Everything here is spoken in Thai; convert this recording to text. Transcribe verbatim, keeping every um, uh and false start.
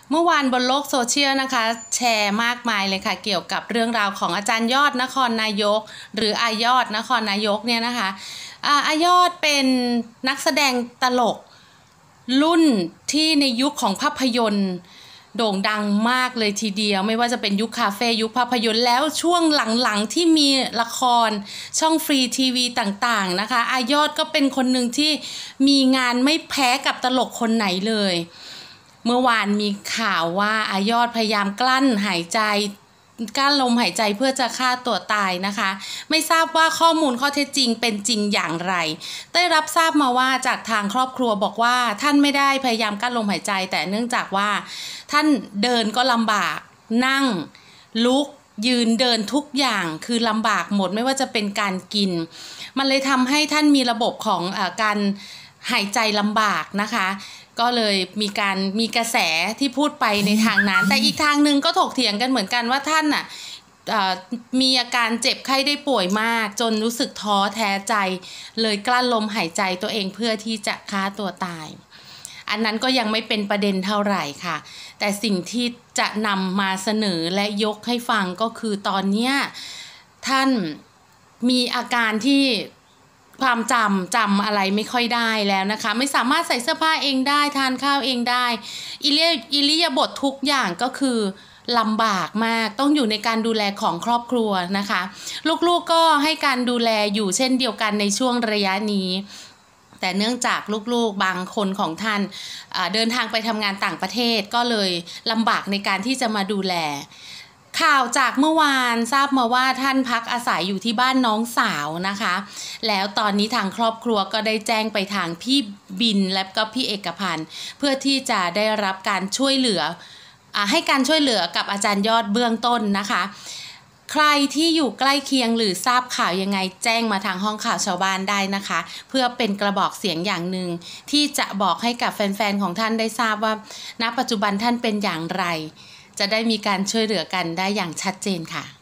เมื่อวานบนโลกโซเชียลนะคะแชร์มากมายเลยค่ะเกี่ยวกับเรื่องราวของอาจารย์ยอดนครนายกหรืออายอดนครนายกเนี่ยนะคะอาอายอดเป็นนักแสดงตลกรุ่นที่ในยุคของภาพยนตร์โด่งดังมากเลยทีเดียวไม่ว่าจะเป็นยุคคาเฟ่ยุคภาพยนตร์แล้วช่วงหลังๆที่มีละครช่องฟรีทีวีต่างๆนะคะอายอดก็เป็นคนหนึ่งที่มีงานไม่แพ้กับตลกคนไหนเลยเมื่อวานมีข่าวว่าอายอดพยายามกลั้นหายใจกลั้นลมหายใจเพื่อจะฆ่าตัวตายนะคะไม่ทราบว่าข้อมูลข้อเท็จจริงเป็นจริงอย่างไรได้รับทราบมาว่าจากทางครอบครัวบอกว่าท่านไม่ได้พยายามกลั้นลมหายใจแต่เนื่องจากว่าท่านเดินก็ลำบากนั่งลุกยืนเดินทุกอย่างคือลำบากหมดไม่ว่าจะเป็นการกินมันเลยทำให้ท่านมีระบบของเอ่อการหายใจลำบากนะคะก็เลยมีการมีกระแสที่พูดไปในทางนั้นแต่อีกทางหนึ่งก็ถกเถียงกันเหมือนกันว่าท่านน่ะมีอาการเจ็บไข้ได้ป่วยมากจนรู้สึกท้อแท้ใจเลยกลั้นลมหายใจตัวเองเพื่อที่จะฆ่าตัวตายอันนั้นก็ยังไม่เป็นประเด็นเท่าไหร่ค่ะแต่สิ่งที่จะนำมาเสนอและยกให้ฟังก็คือตอนนี้ท่านมีอาการที่ความจำจำอะไรไม่ค่อยได้แล้วนะคะไม่สามารถใส่เสื้อผ้าเองได้ทานข้าวเองได้อิเลียอิริยาบถทุกอย่างก็คือลำบากมากต้องอยู่ในการดูแลของครอบครัวนะคะลูกๆ ก, ก็ให้การดูแลอยู่เช่นเดียวกันในช่วงระยะนี้แต่เนื่องจากลูกๆบางคนของท่านเดินทางไปทำงานต่างประเทศก็เลยลำบากในการที่จะมาดูแลข่าวจากเมื่อวานทราบมาว่าท่านพักอาศัยอยู่ที่บ้านน้องสาวนะคะแล้วตอนนี้ทางครอบครัวก็ได้แจ้งไปทางพี่บินและก็พี่เอกพันธ์เพื่อที่จะได้รับการช่วยเหลือให้การช่วยเหลือกับอาจารย์ยอดเบื้องต้นนะคะใครที่อยู่ใกล้เคียงหรือทราบข่าวยังไงแจ้งมาทางห้องข่าวชาวบ้านได้นะคะเพื่อเป็นกระบอกเสียงอย่างหนึ่งที่จะบอกให้กับแฟนๆของท่านได้ทราบว่าณปัจจุบันท่านเป็นอย่างไรจะได้มีการช่วยเหลือกันได้อย่างชัดเจนค่ะ